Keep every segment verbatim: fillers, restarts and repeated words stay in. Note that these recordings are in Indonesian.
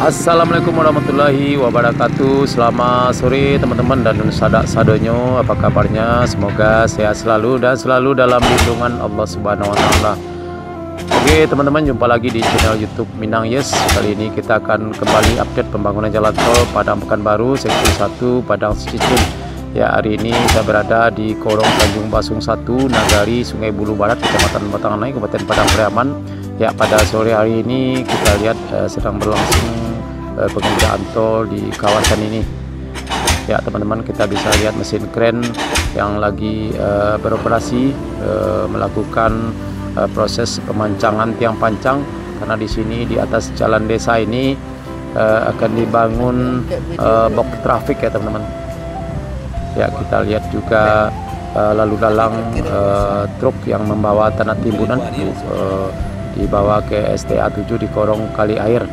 Assalamualaikum warahmatullahi wabarakatuh. Selamat sore teman-teman dan sadak sadonyo, apa kabarnya? Semoga sehat selalu dan selalu dalam lindungan Allah Subhanahu wa taala. Oke teman-teman, jumpa lagi di channel YouTube Minang Yes. Kali ini kita akan kembali update pembangunan jalan tol Padang Pekanbaru sektor satu Padang Cicun. Ya, hari ini saya berada di Korong Tanjung Basung satu, Nagari, Sungai Bulu Barat, Kecamatan Batanganai, Kabupaten Padang Pariaman. Ya, pada sore hari ini kita lihat eh, sedang berlangsung eh, pengerjaan tol di kawasan ini. Ya teman-teman, kita bisa lihat mesin kren yang lagi eh, beroperasi eh, melakukan eh, proses pemancangan tiang pancang, karena di sini di atas jalan desa ini eh, akan dibangun eh, box traffic ya teman-teman. Ya, kita lihat juga uh, lalu lalang uh, truk yang membawa tanah timbunan uh, dibawa ke S T A tujuh di Korong Kali Air.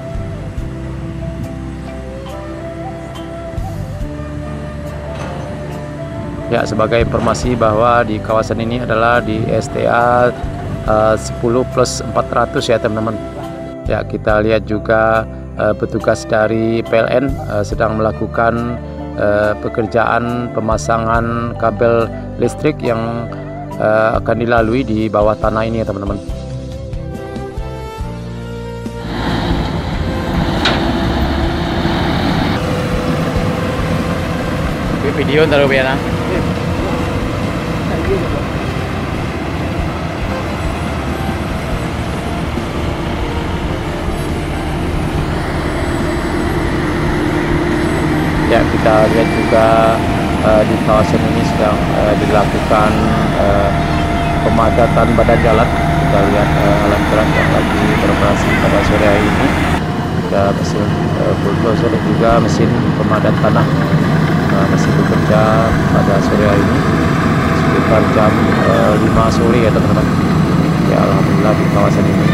Ya, sebagai informasi bahwa di kawasan ini adalah di S T A uh, sepuluh plus empat ratus ya teman-teman. Ya, kita lihat juga uh, petugas dari P L N uh, sedang melakukan Uh, pekerjaan pemasangan kabel listrik yang uh, akan dilalui di bawah tanah ini ya teman-teman. Video ntar ya. Ya, kita lihat juga uh, di kawasan ini sedang uh, dilakukan uh, pemadatan badan jalan. Kita lihat uh, alat berat yang lagi beroperasi pada sore hari ini. Kita mesin uh, bulldozer dan juga mesin pemadat tanah uh, masih bekerja pada sore hari ini sekitar jam uh, lima sore ya teman-teman. Ya, alhamdulillah di kawasan ini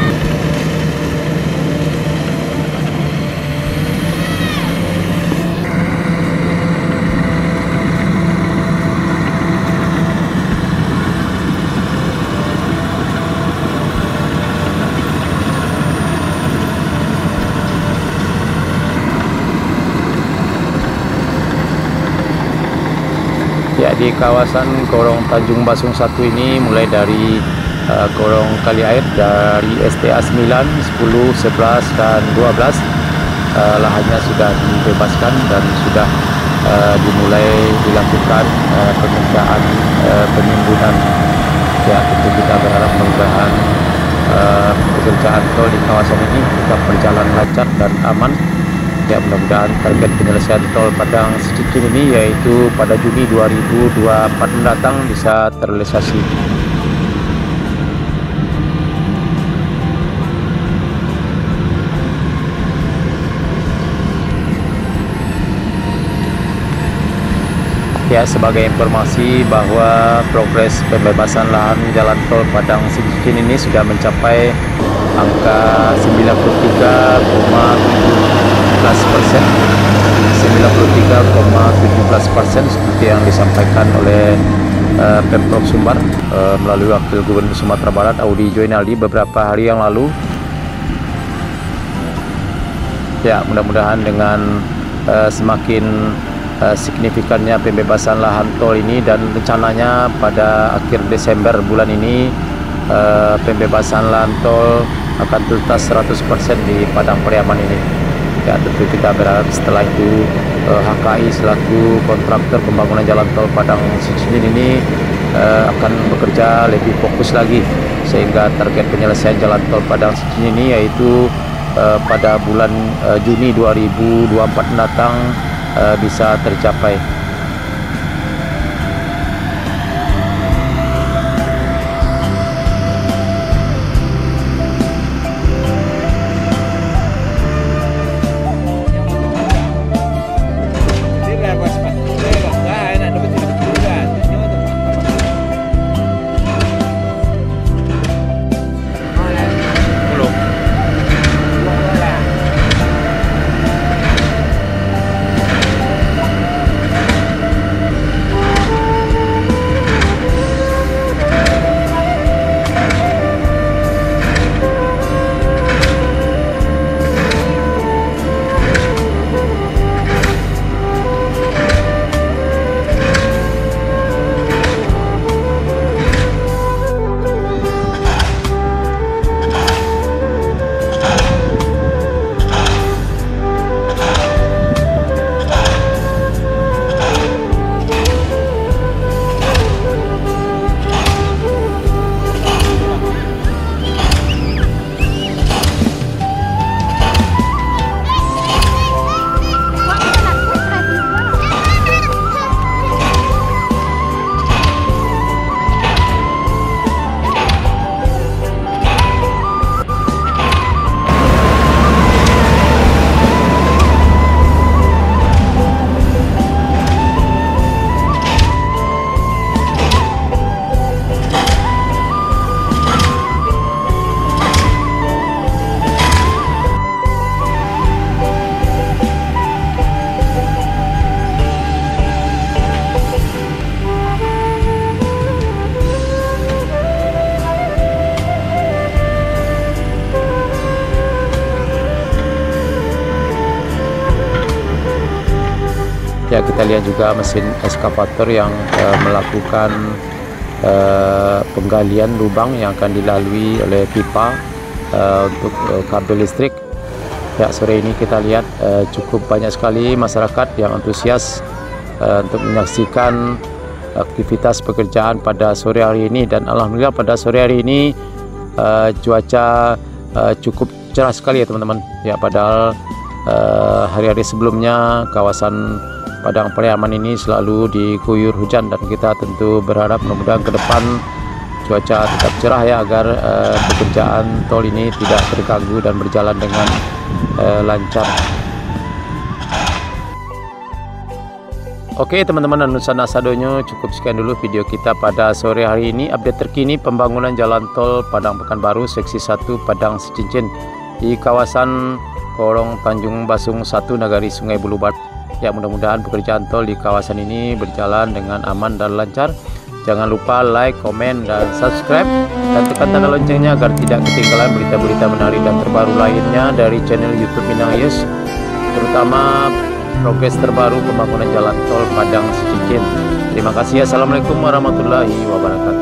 ya. Di kawasan Korong Tanjung Basung satu ini mulai dari uh, Korong Kali Air dari S T A sembilan, sepuluh, sebelas dan dua belas uh, lahannya sudah dibebaskan dan sudah uh, dimulai dilakukan uh, pengerjaan uh, penimbunan. Ya, tentu kita berharap mudah-mudahan uh, pekerjaan tol di kawasan ini tetap berjalan lancar dan aman. Ya, mudah-mudahan target penyelesaian tol Padang Cicun ini yaitu pada Juni dua ribu dua puluh empat mendatang bisa terrealisasi. Ya, sebagai informasi bahwa progres pembebasan lahan jalan tol Padang Cicun ini sudah mencapai angka sembilan puluh tiga koma tujuh belas persen, sembilan puluh tiga koma tujuh belas persen seperti yang disampaikan oleh uh, Pemprov Sumbar uh, melalui Wakil Gubernur Sumatera Barat Audi Joinaldi beberapa hari yang lalu. Ya, mudah-mudahan dengan uh, semakin uh, signifikannya pembebasan lahan tol ini dan rencananya pada akhir Desember bulan ini uh, pembebasan lahan tol akan tuntas seratus persen di Padang Pariaman ini. Ya, tentu kita berharap setelah itu eh, H K I selaku kontraktor pembangunan jalan tol Padang Cicun ini eh, akan bekerja lebih fokus lagi sehingga target penyelesaian jalan tol Padang Cicun ini yaitu eh, pada bulan eh, Juni dua ribu dua puluh empat mendatang eh, bisa tercapai. Ya, kita lihat juga mesin eskavator yang uh, melakukan uh, penggalian lubang yang akan dilalui oleh pipa uh, untuk uh, kabel listrik. Ya, sore ini kita lihat uh, cukup banyak sekali masyarakat yang antusias uh, untuk menyaksikan aktivitas pekerjaan pada sore hari ini. Dan alhamdulillah pada sore hari ini uh, cuaca uh, cukup cerah sekali ya teman-teman. Ya, padahal hari-hari uh, sebelumnya kawasan Padang Pariaman ini selalu diguyur hujan, dan kita tentu berharap mudah-mudahan ke depan cuaca tetap cerah ya, agar uh, pekerjaan tol ini tidak terganggu dan berjalan dengan uh, lancar. Oke teman-teman dan Nusana Sadonyo, cukup sekian dulu video kita pada sore hari ini. Update terkini pembangunan jalan tol Padang Pekanbaru seksi satu Padang Secincin di kawasan Korong Tanjung Basung satu Nagari Sungai Bulubat. Ya, mudah-mudahan pekerjaan tol di kawasan ini berjalan dengan aman dan lancar. Jangan lupa like, komen, dan subscribe, dan tekan tanda loncengnya agar tidak ketinggalan berita-berita menarik dan terbaru lainnya dari channel YouTube Minang Yes, terutama progres terbaru pembangunan jalan tol Padang Secincin. Terima kasih. Assalamualaikum warahmatullahi wabarakatuh.